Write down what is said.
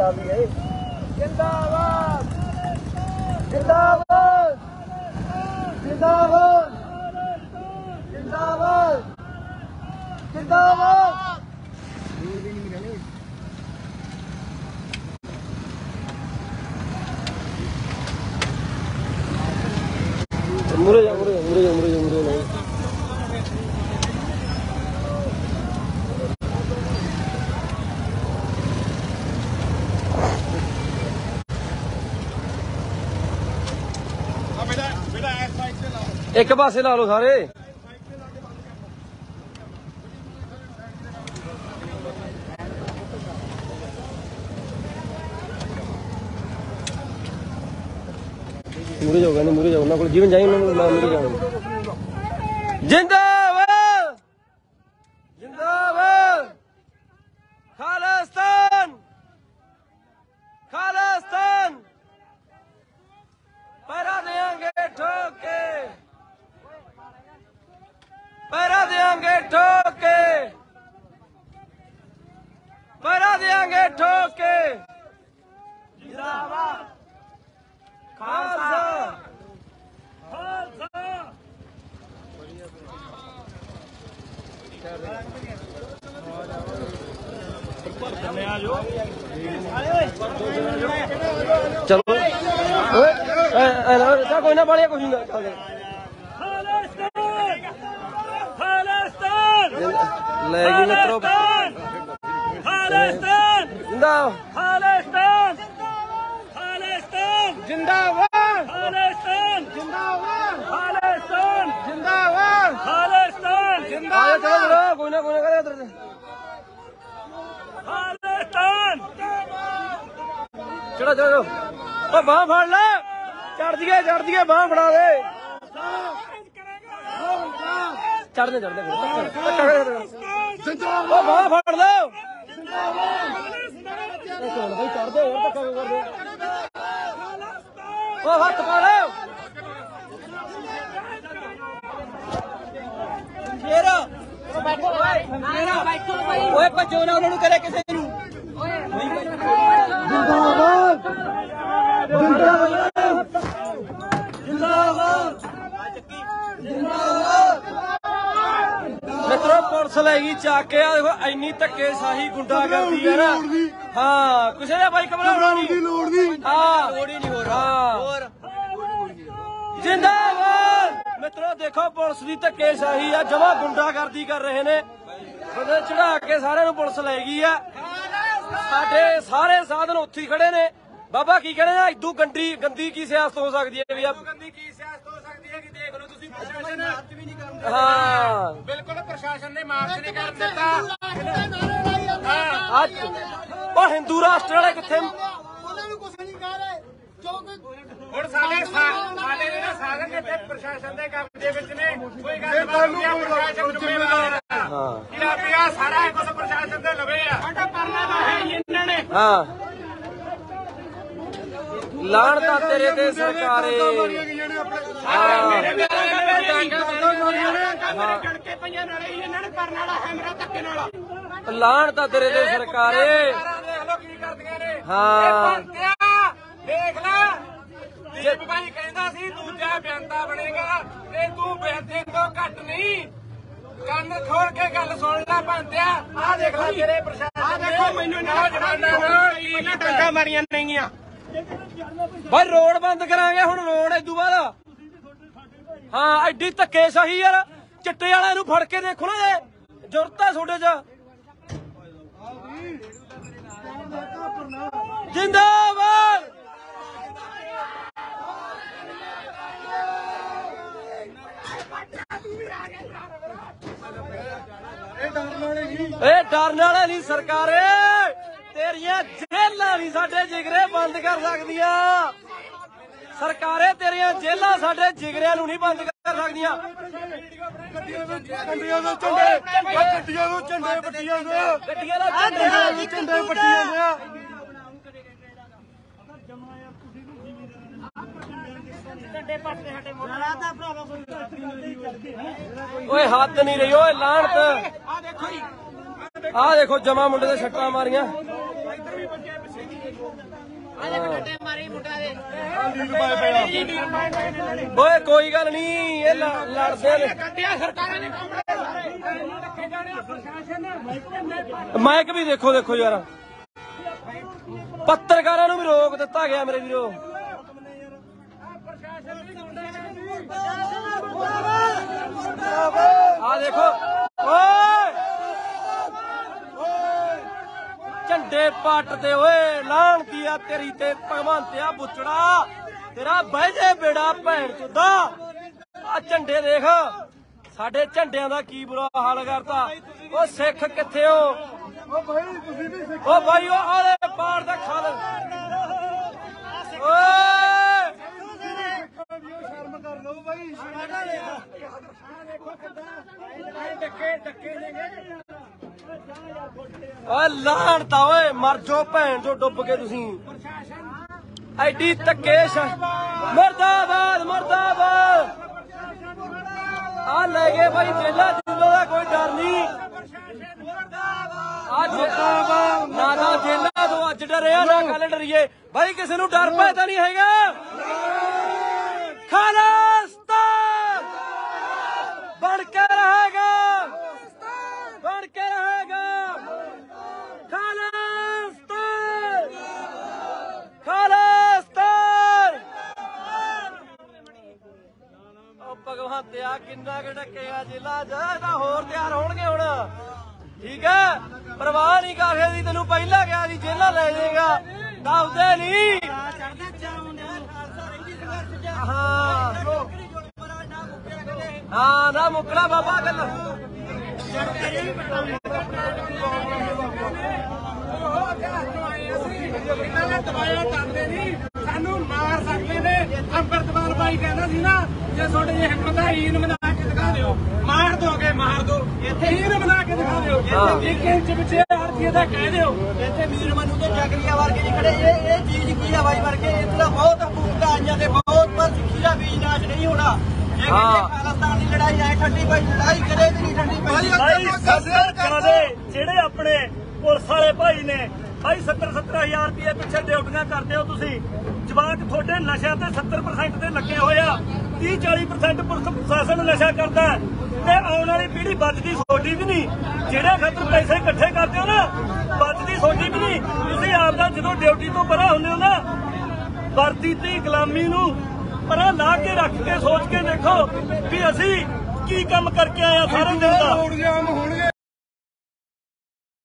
जिंदाबाद जिंदाबाद जिंदाबाद जिंदाबाद जिंदाबाद। मुरे जा मुरे मुरे जा मुरे जा मुरे नहीं एक पासे ला लो सारे। मुरे जाओ नहीं मुरे जाओ ना को जीवन जाएंगे ना मुरे जाओ। जिंदाबाद जिंदाबाद खालिस्तान खालिस्तान पैरा देंगे ठोके पैरा देंगे ठोके पैरा देंगे ठोके। जिंदाबाद खालसा खालसा। चलो कोई ना बालिया कुछ नहीं लेगी मित्रों। खालिस्तान जिंदाबाद खालिस्तान जिंदाबाद खालिस्तान जिंदाबाद खालिस्तान जिंदाबाद खालिस्तान जिंदाबाद। चलो कोई ना करे इधर से खालिस्तान। चलो चलो बाह फाड़ ले चढ़ दिए बाह फड़ा दे चढ़ने चढ़ने बाह फाड़ लो भाई चढ़ दो धक्का कर दो हाथ पा लो बचो ना उन्होंने करे किसी जिंदाबाद जिंदाबाद जिंदाबाद। मित्रों पुलिस लैगी चाक के देखो इन्नी धक्केशाही गुंडागर्दी है ना। हाँ किसी ने भाई घबराना नहीं हाँ जिंदाबाद। मित्रों देखो पुलिस की धक्केशाही है जमा गुंडागर्दी कर रहे ने बंदे चढ़ा के सारे पुलिस लैगी है। साडे सारे साधन उत्थे ही खड़े ने। बाबा की कहने ना इदू गंदी की सियासत हो सकती है भैया गंदी की सियासत हो सकती है कि देख लो तुसी प्रशासन हाँ बिल्कुल प्रशासन ने मार्च नहीं कर दिता। हाँ और हिंदू राष्ट्र वाले किथे ਹੁਣ ਸਾਡੇ ਨੇ ਨਾ ਸਾਧਨ ਦੇ ਤੇ ਪ੍ਰਸ਼ਾਸਨ ਦੇ ਕੰਮ ਦੇ ਵਿੱਚ ਨੇ ਕੋਈ ਗੱਲ ਨਹੀਂ ਪ੍ਰਸ਼ਾਸਨ ਜ਼ਿੰਮੇਵਾਰ ਹਾਂ ਕਿ ਆ ਪਿਆ ਸਾਰਾ ਕੁਝ ਪ੍ਰਸ਼ਾਸਨ ਦੇ ਲਵੇ ਆ ਸਾਡਾ ਕਰਨਾ ਤਾਂ ਹੈ ਇਹਨਾਂ ਨੇ ਹਾਂ ਲਾਣਤਾ ਤੇਰੇ ਤੇ ਸਰਕਾਰੇ ਗੜਕੇ ਪਈਆਂ ਨਾਲੇ ਇਹਨਾਂ ਨੇ ਕਰਨ ਵਾਲਾ ਹੈ ਮੇਰਾ ਧੱਕੇ ਨਾਲ ਲਾਣਤਾ ਤੇਰੇ ਤੇ ਸਰਕਾਰੇ ਦੇਖ ਲੋ ਕੀ ਕਰਦੀਆਂ ਨੇ ਹਾਂ ਦੇਖ ਲੈ ਦੀਪ ਭਾਈ ਕਹਿੰਦਾ ਸੀ ਦੂਜਾ ਬਿਆਨਤਾ ਬਣੇਗਾ ਤੇ ਤੂੰ ਬਿਆਨਤੇ ਤੋਂ ਘੱਟ ਨਹੀਂ ਕੰਨ ਖੋਲ ਕੇ ਗੱਲ ਸੁਣ ਲੈ ਬੰਦਿਆ ਆ ਦੇਖ ਲੈ ਤੇਰੇ ਪ੍ਰਸ਼ਾਸਨ ਆ ਦੇਖੋ ਮੈਨੂੰ ਨੌਜਵਾਨਾਂ ਨੂੰ ਇਹਨਾਂ ਟੰਗਾ ਮਾਰੀਆਂ ਨਹੀਂਆਂ भाई रोड बंद करांगे हुण रोड इदू बाद हाँ एडी धक्केशाही यार चिट्टे वाले नूं फड़ के देखो ना जरूरत है थोड़े च जिंदाबाद डरने वाले नहीं सरकारे तेरिया जेलां नहीं साडे जिगरे बंद कर सकदियां सरकारे तेरिया जेलां साडे जिगरियां नूं नहीं बंद कर सकदियां। गड्डियां दे झंडे पट्टियां दे ओए हद नहीं रही ओए लानत आ देखो जमा मुंडे दे छट्टां मारियां ਓਏ ਕੋਈ ਗੱਲ ਨਹੀਂ, ਇਹ ਲੜਦੇ ਨੇ। ਮਾਈਕ ਵੀ ਦੇਖੋ ਯਾਰ, ਪੱਤਰਕਾਰਾਂ ਨੂੰ ਵੀ ਰੋਕ ਦਿੱਤਾ ਗਿਆ ਮੇਰੇ ਵੀਰੋ। ਆ ਦੇਖੋ ਓਏ ਝੰਡੇ ਪੱਟਦੇ ਓਏ, ਲਾਹਣਤੀ ਆ ਤੇਰੀ ਤੇ ਭਗਵੰਤਿਆ ਬੁੱਚੜਾ, ਤੇਰਾ ਬਹਿ ਜੇ ਬੇੜਾ ਭੈਣ ਚੋਦਾ। ਆ ਝੰਡੇ ਦੇਖ, ਸਾਡੇ ਝੰਡਿਆਂ ਦਾ ਕੀ ਬੁਰਾ ਹਾਲ ਕਰਤਾ। ਉਹ ਸਿੱਖ ਕਿੱਥੇ ਹੋ? ਉਹ ਭਾਈ ਉਹ ਆਲੇ ਪਾਰ ਦਾ ਖਾਲ ਓਏ, ਸ਼ਰਮ ਕਰ ਲਓ ਬਾਈ। ਓਏ ਲਾਹਣਤਾ ਓਏ, ਮਰ ਜੋ ਭੈਣ ਜੋ ਡੁੱਬ ਕੇ ਤੁਸੀਂ। ਐਡੀ ਧੱਕੇਸ਼, ਮੁਰਦਾਬਾਦ ਮੁਰਦਾਬਾਦ। ਆ ਲੈ ਗਏ ਬਾਈ ਜੇਲਾ ਜੂਲਾ ਦਾ ਕੋਈ ਡਰ ਨਹੀਂ। ਨਾ ਜੇਲਾ ਤੋਂ ਅੱਜ ਡਰਿਆ, ਨਾ ਕੱਲ ਡਰੀਏ ਬਾਈ, ਕਿਸੇ ਨੂੰ ਡਰ ਪੈ ਤਾਂ ਨਹੀਂ ਹੈਗਾ। ਖਾਲਿਸਤਾਨ ਬਣ ਕੇ ਰਹੇਗਾ, ਬਣ ਕੇ ਰਹੇਗਾ। ਖਾਲਿਸਤਾਨ ਖਾਲਿਸਤਾਨ। ਉਹ ਭਗਵੰਤਿਆ ਕਿੰਨਾ ਕੁ ਢੱਕੇਗਾ ਜ਼ਿਲ੍ਹਾ ਚ, ਤਾਂ ਹੋਰ ਤਿਆਰ ਹੋਣਗੇ ਹੁਣ। ਠੀਕ ਹੈ, ਪਰਵਾਹ ਨਹੀਂ ਕਰਦੇ ਦੀ, ਤੈਨੂੰ ਪਹਿਲਾਂ ਕਿਹਾ ਸੀ ਜੇਲਾ ਲੈ ਜਾਏਗਾ, ਦੱਸਦੇ ਨਹੀਂ। ਹਾਂ ਨਾ ਮੁੱਕਣਾ ਬਾਬਾ ਗੱਲ। ਸਾਨੂੰ ਮਾਰ ਸਕਦੇ ਨੇ। ਅੰਮ੍ਰਿਤਪਾਲ ਭਾਈ ਕਹਿੰਦਾ ਸੀ ਨਾ, ਜੇ ਤੁਹਾਡੇ ਇਹ ਹਿੰਮਤ ਹੈ ਈਨ ਬਣਾ ਕੇ ਦਿਖਾ ਦਿਓ, ਮਾਰ ਦੋਗੇ ਮਾਰ ਦੋ। ਇੱਥੇ ਈਨ ਬਣਾ ਕੇ ਦਿਖਾ ਦਿਓ, ਇੱਕ ਇੰਚ ਪਿੱਛੇ ਆਰਥੀ ਦਾ ਕਹਿ ਦਿਓ। ਇੱਥੇ ਵੀਰ ਮਨੂ ਤੇ ਜਗਰੀਆ ਵਰਗੇ ਨਹੀਂ ਖੜੇ। ਇਹ ਚੀਜ਼ ਕੀ ਆ ਬਾਈ ਵਰਗੇ, ਇੱਥੇ ਤਾਂ ਬਹੁਤ ਹਕੂਮਤਾਂ ਆਈਆਂ ਤੇ ਬਹੁਤ, ਪਰ ਸਿੱਖੀ ਦਾ ਬੀਜ ਨਾਸ਼ ਨਹੀਂ ਹੋਣਾ। ਇਹ ਕਹਿੰਦੇ ਖਾਲਿਸਤਾਨ ਦੀ ਲੜਾਈ ਐ ਠੰਡੀ ਪਈ, ਲੜਾਈ ਕਦੇ ਵੀ ਨਹੀਂ ਠੰਡੀ ਪਈ। ਜਿਹੜੇ ਆਪਣੇ ਪੁਲਿਸ ਵਾਲੇ ਭਾਈ ਨੇ ਭਾਈ 70-70 ਹਜ਼ਾਰ ਰੁਪਏ ਪਿੱਛੇ ਡਿਊਟੀਆਂ ਕਰਦੇ ਹੋ ਤੁਸੀਂ। ਜਵਾਕ ਤੁਹਾਡੇ ਨਸ਼ਿਆਂ ਤੇ 70% ਤੇ ਲੱਗੇ ਹੋਏ ਆ, 30-40% ਪੁਲਿਸ ਪ੍ਰਸ਼ਾਸਨ ਨਸ਼ਾ ਕਰਦਾ ਤੇ ਆਉਣ ਵਾਲੀ ਪੀੜ੍ਹੀ ਬਚਦੀ ਸੋਡੀ ਵੀ ਨਹੀਂ। ਜਿਹੜੇ ਖਾਤਰ ਪੈਸੇ ਇਕੱਠੇ ਕਰਦੇ ਹੋ ਨਾ, ਬਚਦੀ ਸੋਡੀ ਵੀ ਨਹੀਂ। ਤੁਸੀਂ ਆਪਦਾ ਜਦੋਂ ਡਿਊਟੀ ਤੋਂ ਪਰਾਂ ਹੁੰਦੇ ਹੋ ਨਾ, ਵਰਦੀ ਤੇ ਗੁਲਾਮੀ ਨੂੰ ਪਰਾਂ ਲਾ ਕੇ ਰੱਖ ਕੇ ਸੋਚ ਕੇ ਦੇਖੋ ਵੀ ਅਸੀਂ ਕੀ ਕੰਮ ਕਰਕੇ ਆਏ ਆ ਸਾਰੇ ਦਿਨ ਦਾ।